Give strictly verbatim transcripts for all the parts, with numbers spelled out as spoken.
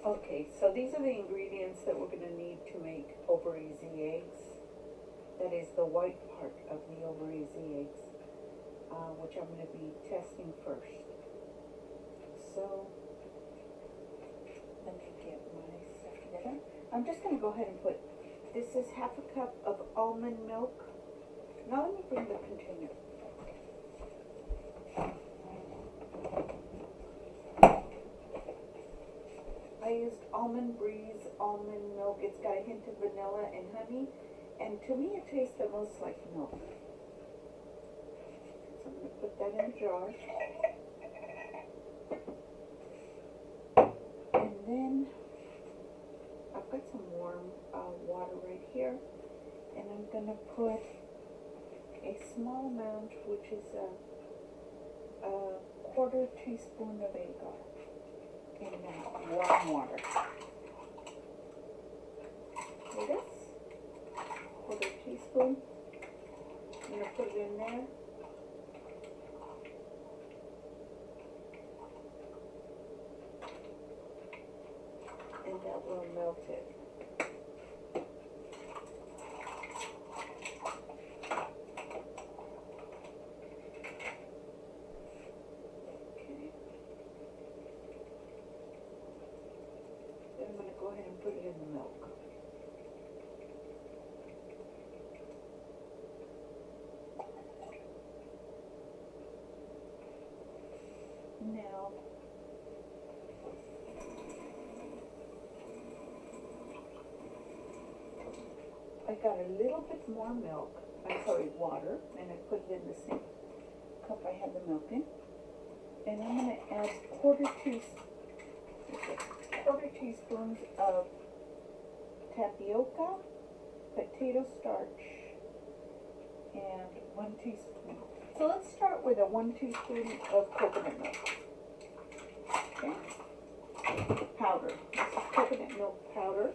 Okay, so these are the ingredients that we're going to need to make over easy eggs. That is the white part of the over easy eggs, uh, which I'm going to be testing first. So, let me get my stuff together. I'm just going to go ahead and put, this is half a cup of almond milk. Now let me bring the container. I used Almond Breeze almond milk. It's got a hint of vanilla and honey, and to me it tastes the most like milk. So I'm going to put that in a jar. And then I've got some warm uh, water right here, and I'm going to put a small amount, which is a, a quarter teaspoon of agar in that warm water. Like this, quarter teaspoon. I'm going to put it in there. And that will melt it. I'm going to go ahead and put it in the milk. Now, I got a little bit more milk, I'm sorry, water, and I put it in the same cup I had the milk in. And I'm going to add quarter teaspoon. quarter teaspoons of tapioca, potato starch, and one teaspoon. So let's start with a one teaspoon of coconut milk. Okay, powder. This is coconut milk powder.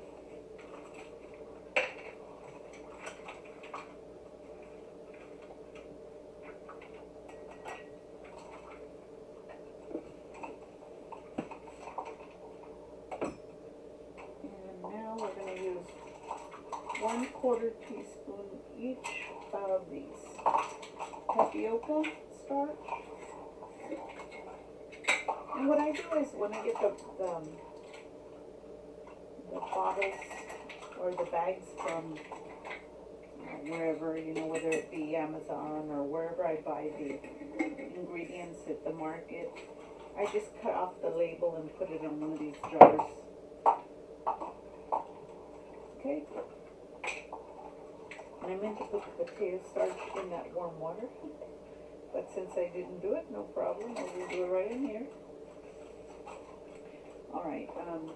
One quarter teaspoon each of these tapioca starch. And what I do is when I get the, the, um, the bottles or the bags from uh, wherever, you know, whether it be Amazon or wherever I buy the ingredients at the market, I just cut off the label and put it in one of these jars. Okay. And I meant to put the potato starch in that warm water, but since I didn't do it, no problem. I'll just do it right in here. All right. Um,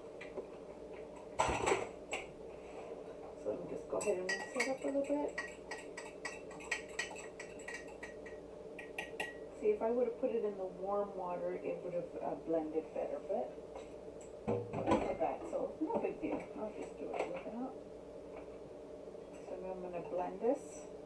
so let me just go ahead and mix it up a little bit. See, if I would have put it in the warm water, it would have uh, blended better, but I did that, so no big deal. I'll just do it without. So now I'm going to blend this.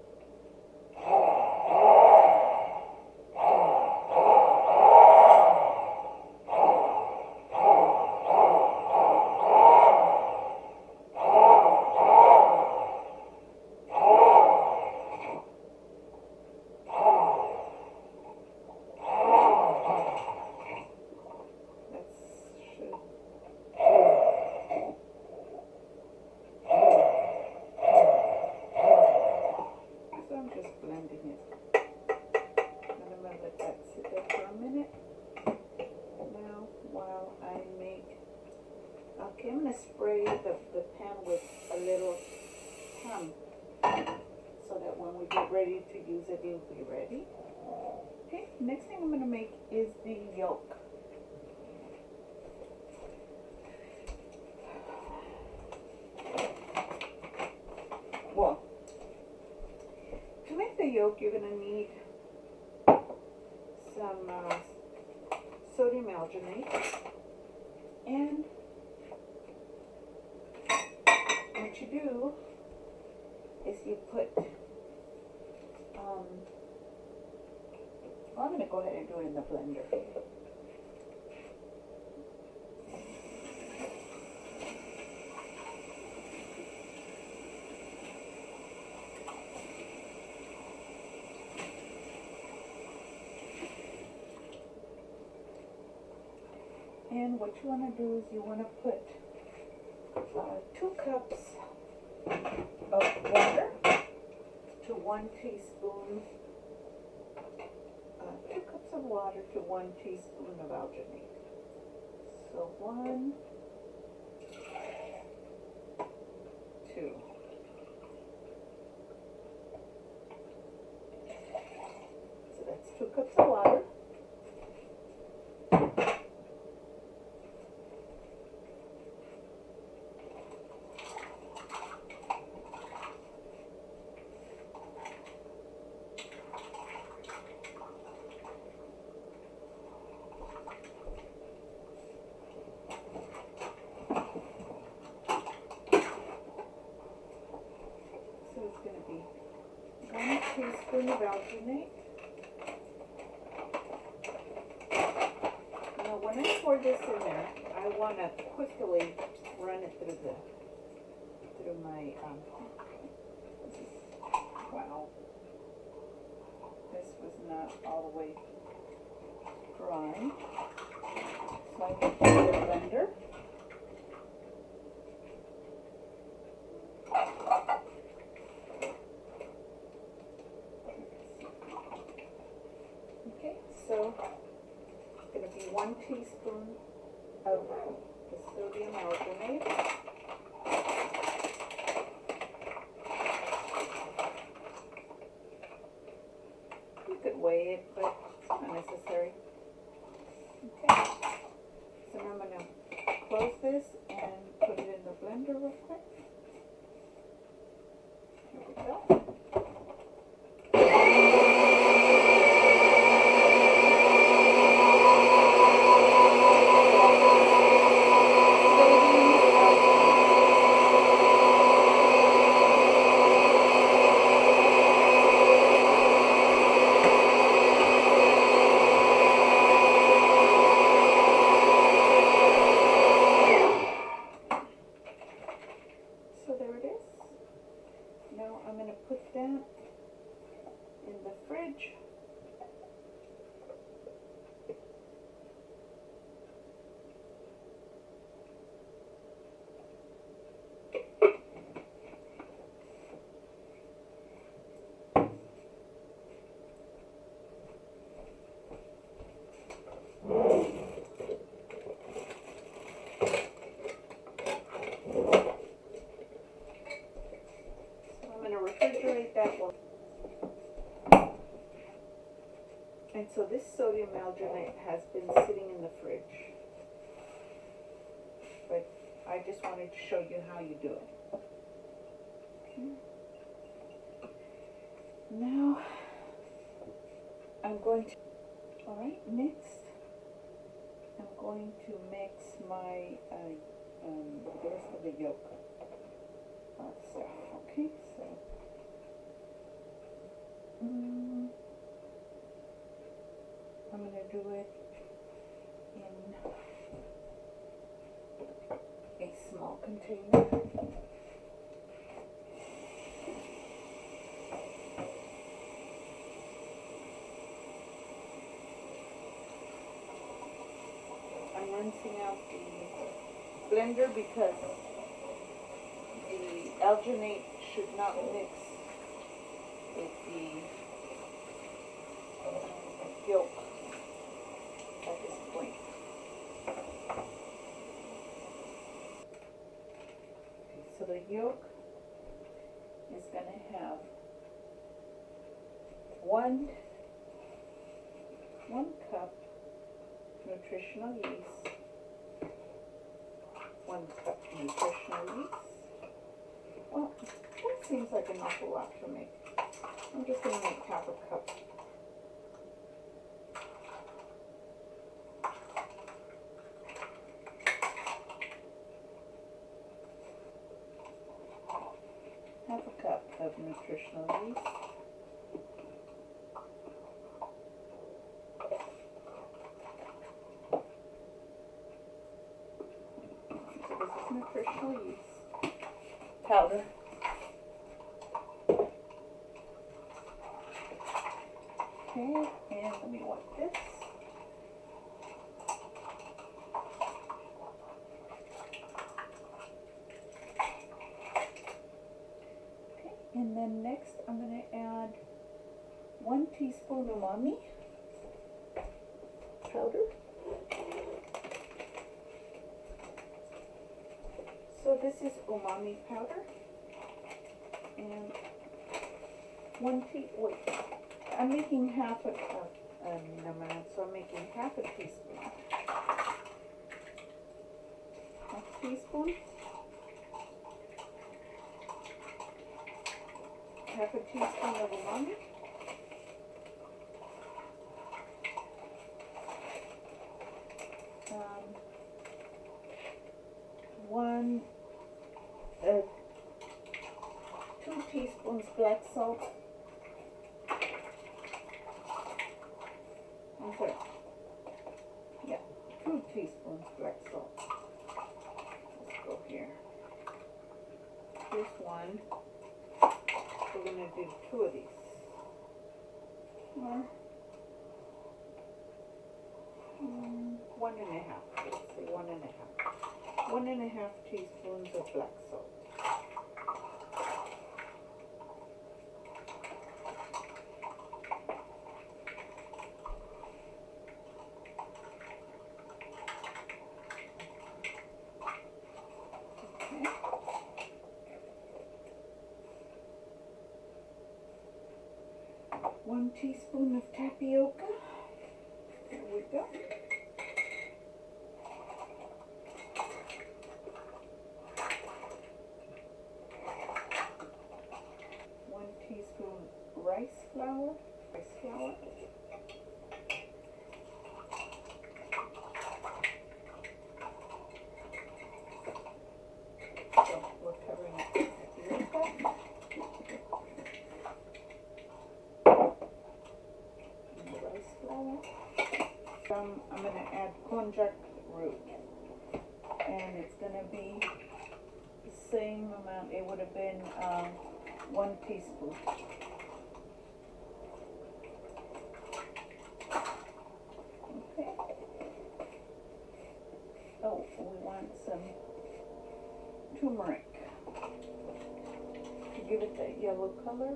Okay, I'm going to spray the, the pan with a little ham so that when we get ready to use it, it'll be ready. Okay, next thing I'm going to make is the yolk. Well, to make the yolk, you're going to need some uh, sodium alginate, and what you do is you put, um, well, I'm going to go ahead and do it in the blender. And what you want to do is you want to put uh, two cups of water to one teaspoon, uh, two cups of water to one teaspoon of alginate. So one, two. So that's two cups of water. So it's going to be one teaspoon of alginate. Now when I pour this in there, I want to quickly run it through the through my um, wow. This was not all the way dry. So I put it in the blender. Okay, so it's going to be one teaspoon of the sodium alginate. You could weigh it, but it's not necessary. Okay, so now I'm going to close this and put it in the blender real quick. Here we go. So there it is. Now I'm going to put that in the fridge. Refrigerate that one. And so this sodium alginate has been sitting in the fridge. But I just wanted to show you how you do it. Okay. Now I'm going to, alright, next I'm going to mix my, uh, um, the rest of the yolk uh, stuff. Okay, so. Mm, I'm going to do it in a small container. I'm rinsing out the blender because the alginate should not mix with the yolk at this point. Okay, so the yolk is going to have one one cup nutritional yeast, one cup nutritional yeast. Well, that seems like an awful lot to make. I'm just going to make half a cup. Half a cup of nutritional yeast. So this is nutritional yeast powder. Okay, and let me wipe this. umami powder. So this is umami powder, and one tea. Wait, I'm making half a cup an amount, so I'm making half a teaspoon. Half a teaspoon. Half a teaspoon of umami. Um, one, uh, two teaspoons black salt. I'm sorry. Yeah, two teaspoons black salt. Let's go here. Here's one. We're gonna do two of these. Or um, one and a half. Let's say one and a half. One and a half teaspoons of black salt. One teaspoon of tapioca. There we go. One teaspoon rice flour. Rice flour. So we're covering it with tapioca. Um, I'm going to add konjac root, and it's going to be the same amount. It would have been um, one teaspoon. Okay. Oh, we want some turmeric to give it that yellow color.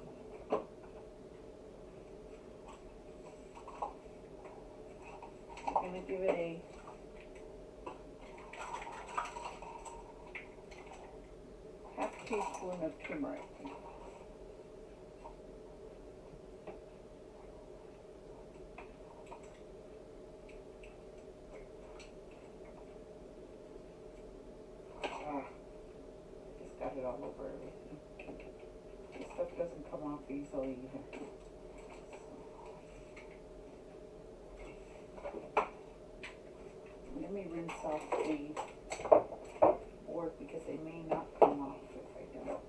I'm going to give it a half teaspoon of turmeric. Ah, just got it all over everything. This stuff doesn't come off easily either. Let me rinse off the board because they may not come off if I don't.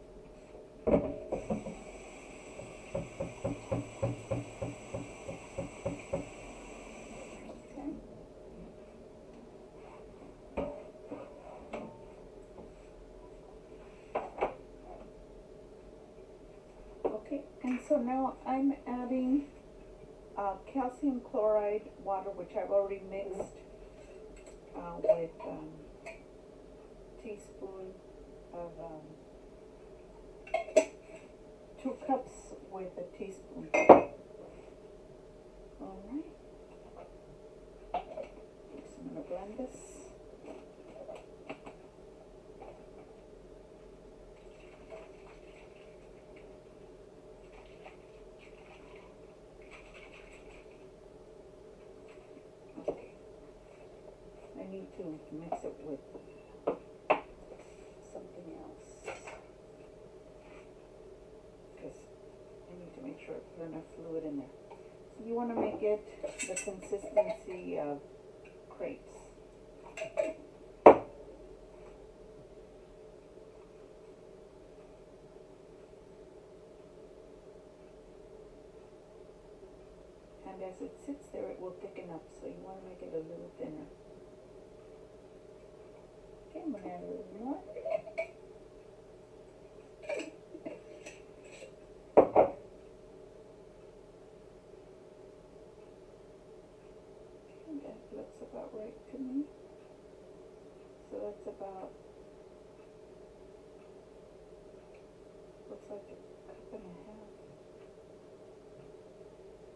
Okay. Okay, and so now I'm adding uh, calcium chloride water, which I've already mixed Uh, with um, teaspoon of um, two cups with a teaspoon. All right. So I'm gonna blend this. I need to mix it with something else because I need to make sure I put enough fluid in there. So you want to make it the consistency of crepes. And as it sits there, it will thicken up, so you want to make it a little thinner. Okay, I'm going to add a little more. And that looks about right to me. So that's about, looks like a cup and a half.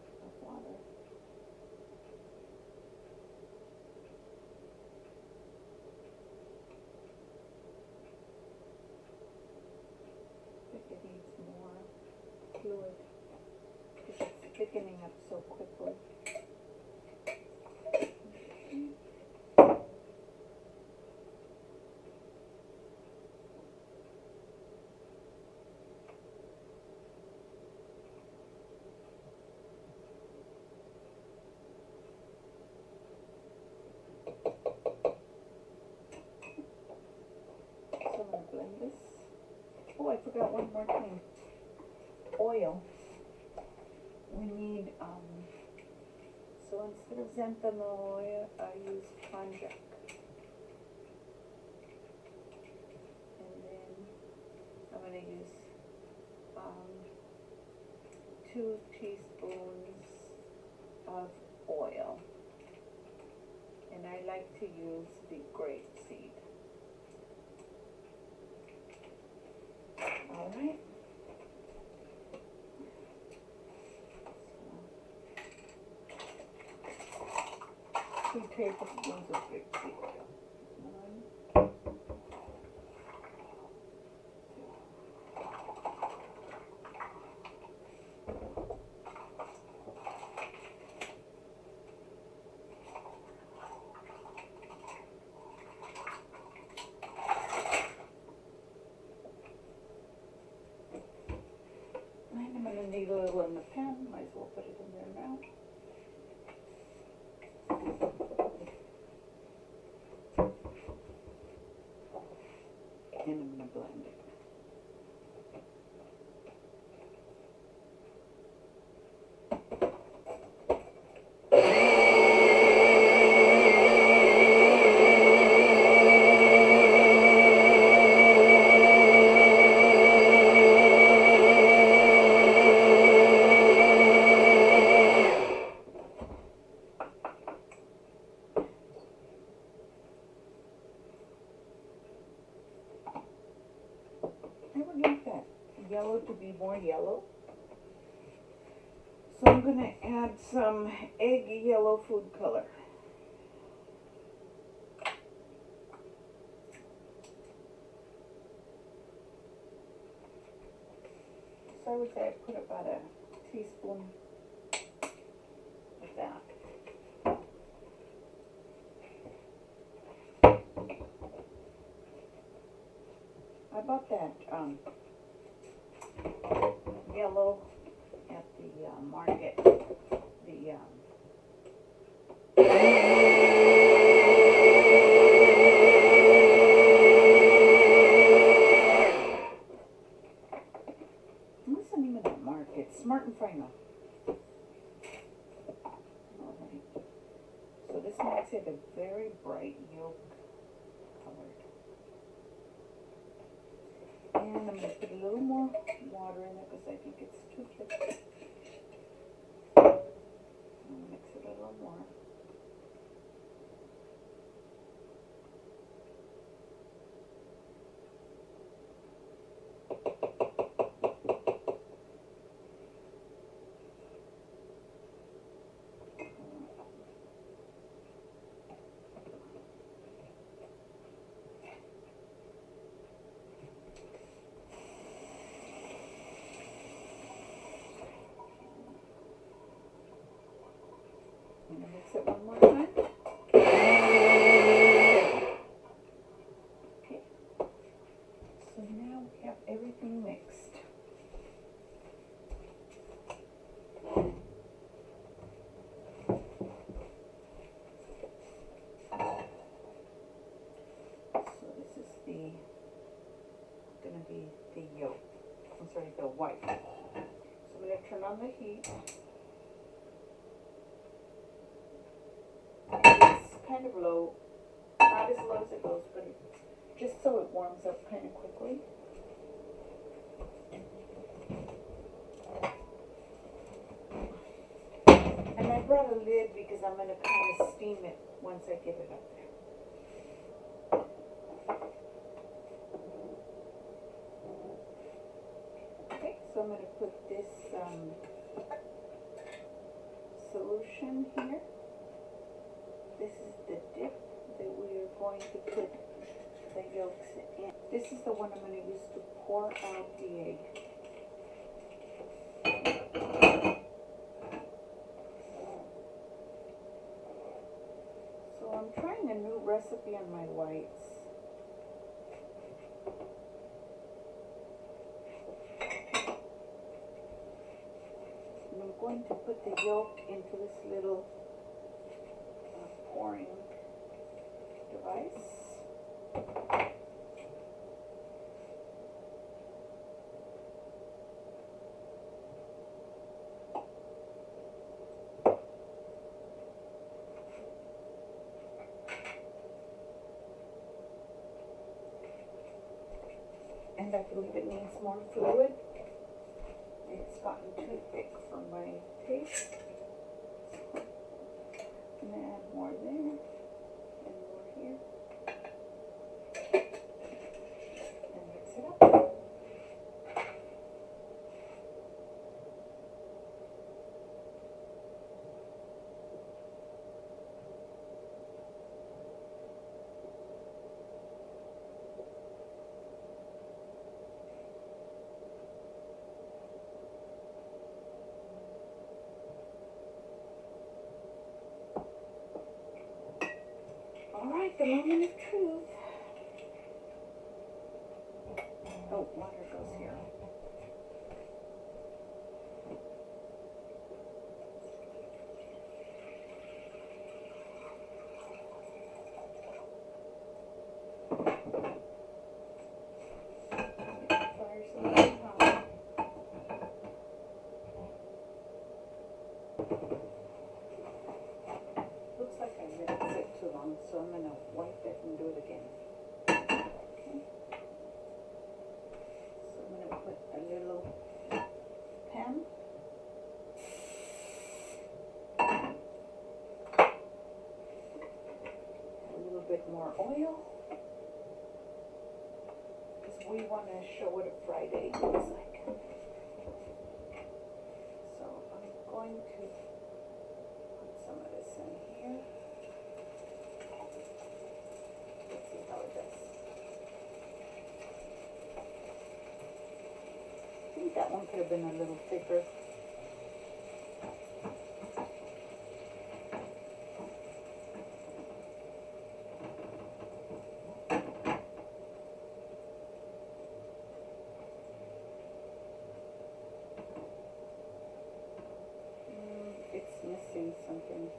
thickening up so quickly. So I'm going to blend this. Oh, I forgot one more thing. Oil. We need, um, so instead of xanthan oil, I use konjac. And then I'm going to use um, two teaspoons of oil. And I like to use the grape seed. All right. Two tablespoons of grape seed oil. One, and I'm going to need a little in the pan. Might as well put it in there now. And I'm going to blend it. I would like that yellow to be more yellow. So I'm going to add some egg yellow food color. So I would say I put about a teaspoon of that. I bought that um, yellow at the uh, market. The um, what's the name of that market? Smart and Final. Alright. So this makes it a very bright yolk colored. And I'm going to put a little more water in it because I think it's too thick. I'll mix it a little more. I'm going to mix it one more time. Okay. So now we have everything mixed. So this is the, going to be the yolk. I'm sorry, the white. So I'm going to turn on the heat. Kind of low, not as low as it goes, but it, just so it warms up kind of quickly. And I brought a lid because I'm going to kind of steam it once I get it up there. Okay, so I'm going to put this um, solution here. This is the dip that we are going to put the yolks in. This is the one I'm going to use to pour out the egg. I'm trying a new recipe on my whites. And I'm going to put the yolk into this little uh, pouring device. And I believe it needs more fluid. It's gotten too thick for my taste. I'm going to add more there and more here. And mix it up. Alright, the moment of truth. Oh, water goes here. Fire's a little hot. Looks like I let it sit too long, so I'm going to wipe it and do it again. Okay. So I'm going to put a little pan. A little bit more oil. Because we want to show what a fried egg looks like. So I'm going to put some of this in here. Let's see how it does. I think that one could have been a little thicker. Mm, it's missing something.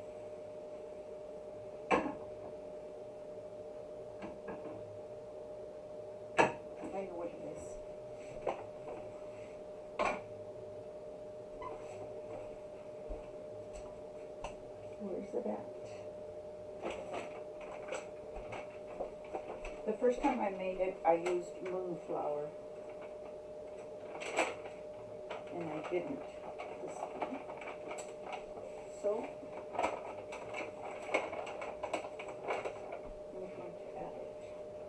I know what it is. Where's it at? The first time I made it, I used moon flour. And I didn't this time. So, I'm going to add it.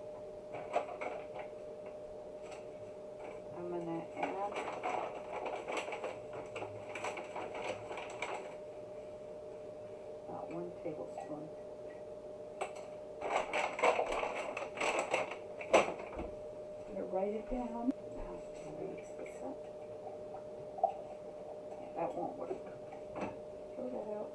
I'm going to add about one tablespoon. I'm going to write it down. Now, I'm going to mix this up. Yeah, that won't work. Throw that out.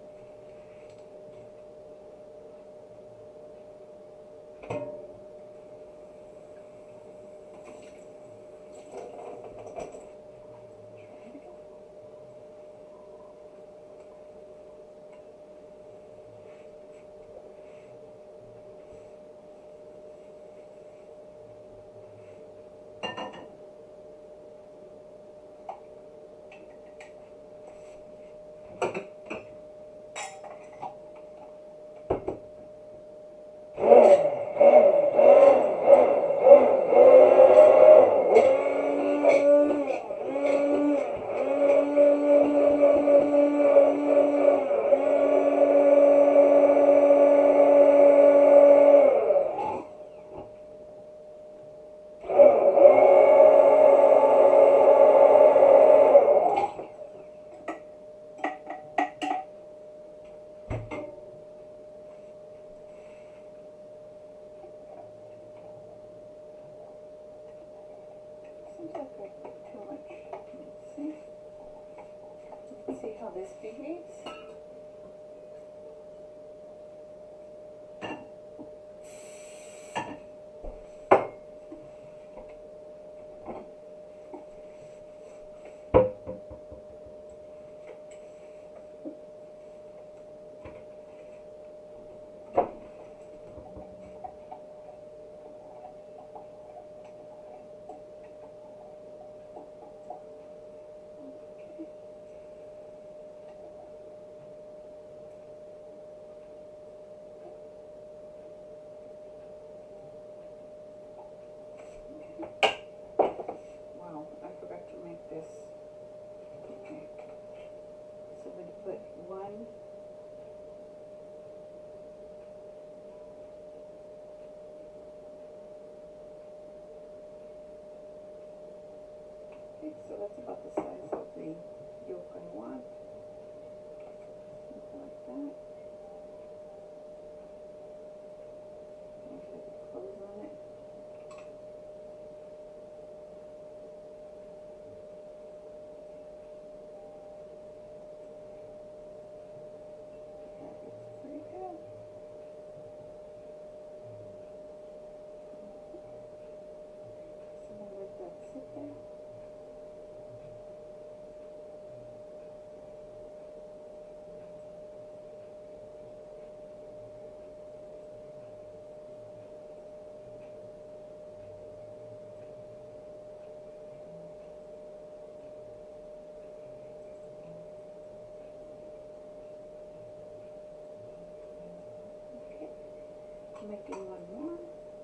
Seems like I put too much. Let's see. Let's see how this behaves. so that's about the size of the yolk I want. Something like that. Make sure the close on it. That looks pretty good. So I'm gonna let that sit there. Making one more.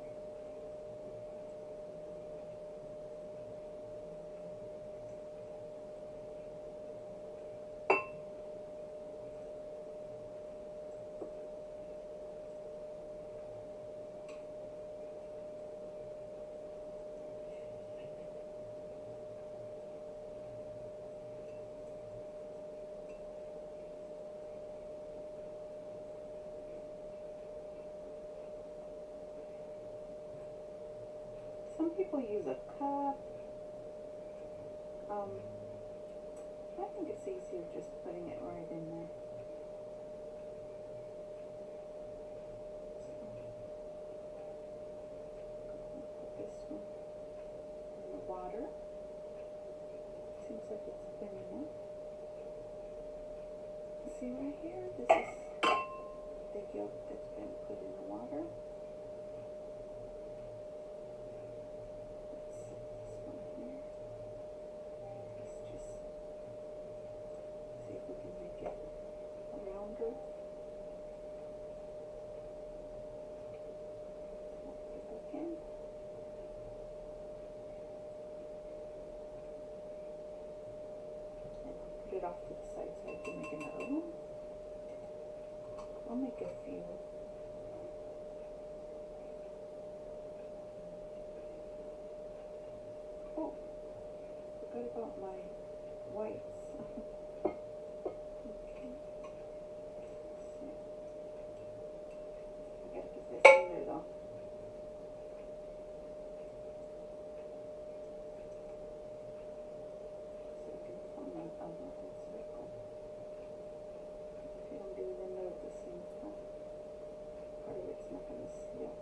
Some people use a cup. Um, I think it's easier just putting it right in there. So, put this one in the water. Seems like it's thin enough. See right here? This is the yolk that's been put in the water. We can make it rounder. Put it back in. And I'll put it off to the side so I can make another one. I'll make a few. Oh, forgot about my whites. If you don't do them at the same time, part of it's not going to seal.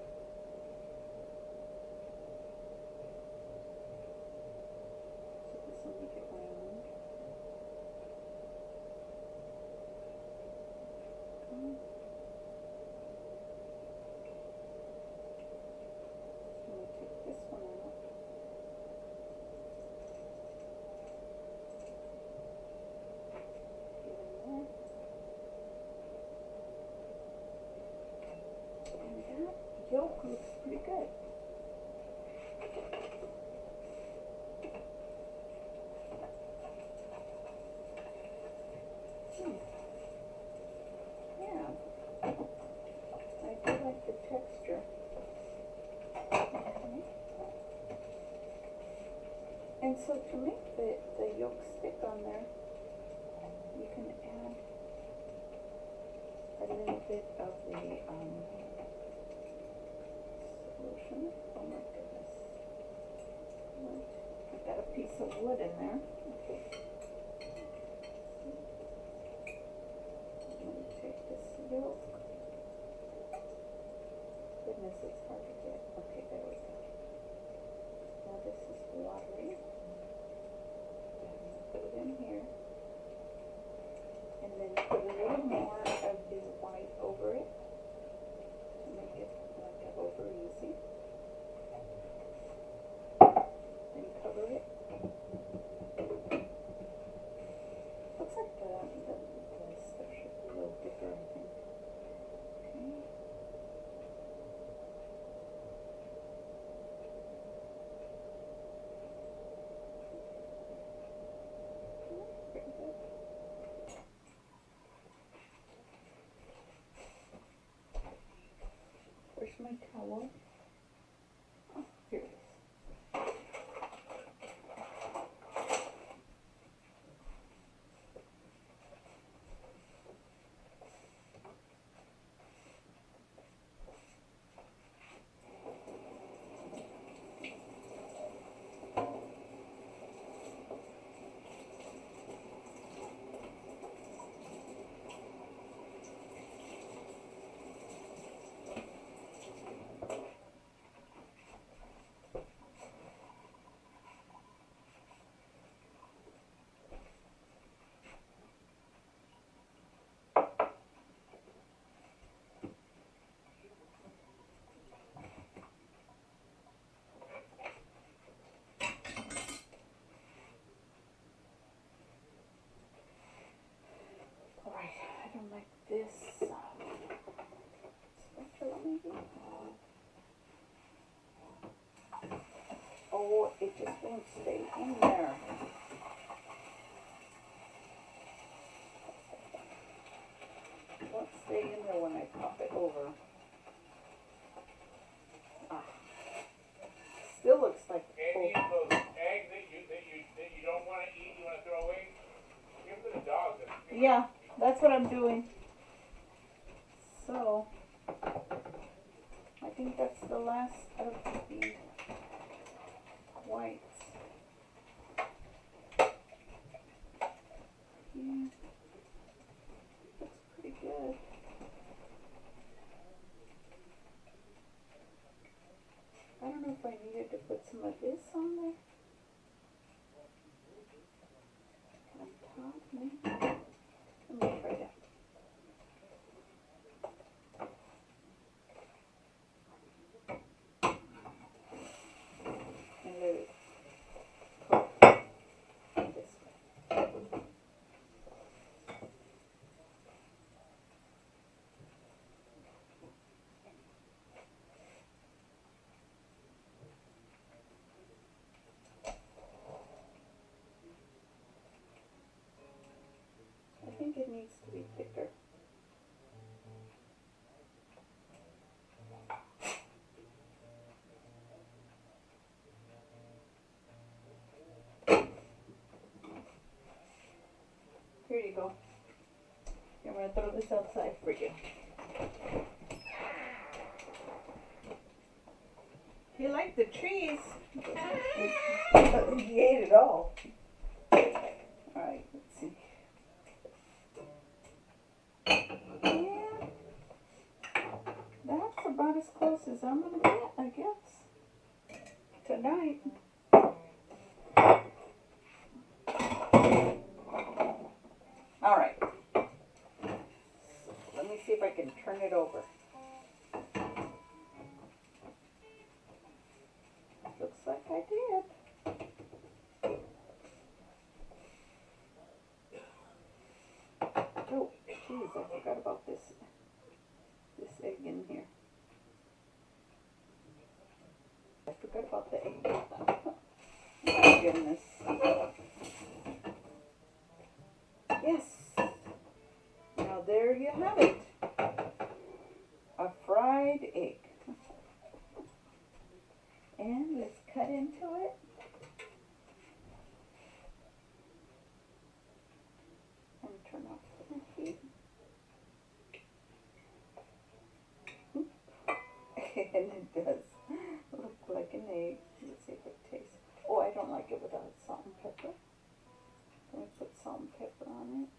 So this will make it round. Okay. I'm going to take this one out. Yolk looks pretty good. Hmm. Yeah, I do like the texture. Okay. And so to make the, the yolk stick on there, you can add a little bit of the um, solution. Oh my goodness. I've got a piece of wood in there. Okay. I'm going to take this yolk. Goodness, it's hard to get. Okay, there we go. Now this is watery. I'm going to put it in here. And then put a little more of the white over it to make it like a over easy. Then cover it. Looks like the, the, the stuff should be a little thicker, I think. Okay. Pretty good. Where's my towel? Oh, here it is. I'm doing. So, I think that's the last of the whites. Yeah, looks pretty good. I don't know if I needed to put some of this on there. On top, maybe. Let me try that. And let it cook this way. I think it needs to be thicker. Here you go. I'm going to throw this outside for you. He liked the trees. He ate it all. Alright, let's see. Yeah, that's about as close as I'm going to get, I guess, tonight. Alright. Let me see if I can turn it over. Looks like I did. Oh, jeez, I forgot about this, this egg in here. I forgot about the egg. My goodness. Yes. Now there you have it. A fried egg. And let's cut into it. And turn off the heat. And it does look like an egg. Let's see if it tastes. Oh, I don't like it without salt and pepper. Let me put salt and pepper on it.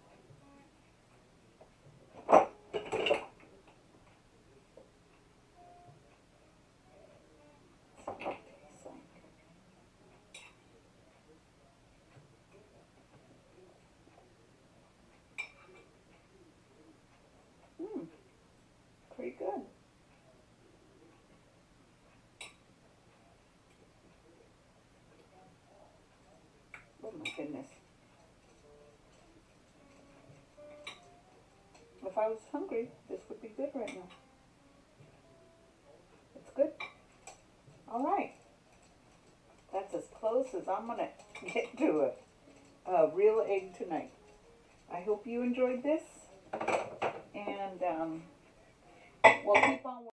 Mmm, pretty good. Oh my goodness. If I was hungry, this would be good right now. It's good. Alright. That's as close as I'm going to get to a, a real egg tonight. I hope you enjoyed this. And um, we'll keep on